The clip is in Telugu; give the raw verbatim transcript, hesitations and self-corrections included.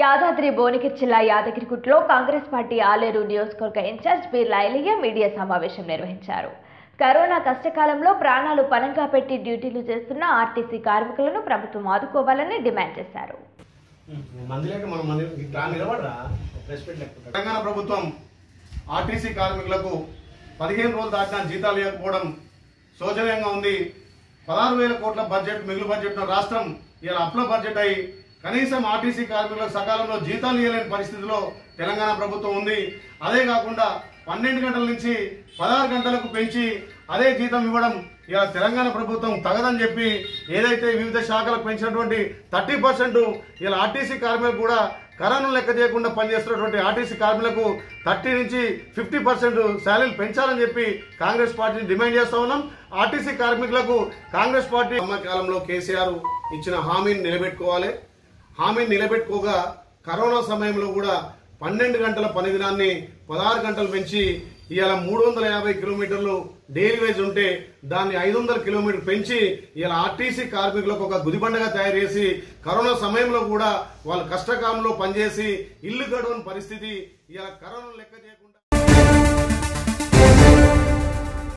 యాదాద్రి భువనగిరి జిల్లా యాదగిరిగుట్టలో కాంగ్రెస్ పార్టీ ఆలేరు నియోజకవర్గ ఇన్ఛార్జ్ బి లైలియా మీడియా సమావేశం నిర్వహించారు. కరోనా కష్టకాలంలో ప్రాణాలు పణంగా పెట్టి డ్యూటీలు చేస్తున్న ఆర్టీసీ కార్మికులను ప్రభుత్వం ఆదుకోవాలని డిమాండ్ చేశారు. తెలంగాణ ప్రభుత్వం ఆర్టీసీ కార్మికులకు పదిహేను రోజులు దాటినా జీతాలు ఇవ్వకపోవడం శోచనీయంగా ఉంది. పదహారు వేల కోట్ల బడ్జెట్ మిగులు బడ్జెట్ రాష్ట్రం ఇలా అప్ల బడ్జెట్ అయి కనీసం ఆర్టీసీ కార్మికులకు సకాలంలో జీతాలు ఇవ్వలేని పరిస్థితిలో తెలంగాణ ప్రభుత్వం ఉంది. అదే కాకుండా పన్నెండు గంటల నుంచి పదహారు గంటలకు పెంచి అదే జీతం ఇవ్వడం ఇలా తెలంగాణ ప్రభుత్వం తగదని చెప్పి ఏదైతే వివిధ శాఖలకు పెంచినటువంటి థర్టీ పర్సెంట్ ఇలా ఆర్టీసీ కార్మికులకు కూడా కరోనా లెక్క చేయకుండా పనిచేస్తున్నటువంటి ఆర్టీసీ కార్మికులకు థర్టీ నుంచి ఫిఫ్టీ పర్సెంట్ శాలరీలు పెంచాలని చెప్పి కాంగ్రెస్ పార్టీని డిమాండ్ చేస్తా ఉన్నాం. ఆర్టీసీ కార్మికులకు కాంగ్రెస్ పార్టీ కాలంలో కేసీఆర్ ఇచ్చిన హామీని నిలబెట్టుకోవాలి. హామీని నిలబెట్టుకోగా కరోనా సమయంలో కూడా పన్నెండు గంటల పని దినాన్ని పదహారు గంటలు పెంచి ఇవాళ మూడు వందల యాభై కిలోమీటర్లు డైలీ వేజ్ ఉంటే దాన్ని ఐదు వందల కిలోమీటర్లు పెంచి ఇవాళ ఆర్టీసీ కార్మికులకు ఒక గుదిబండగా తయారు చేసి కరోనా సమయంలో కూడా వాళ్ళు కష్టకాలంలో పనిచేసి ఇల్లు గడవని పరిస్థితి ఇవాళ కరోనా లెక్క చేయకుండా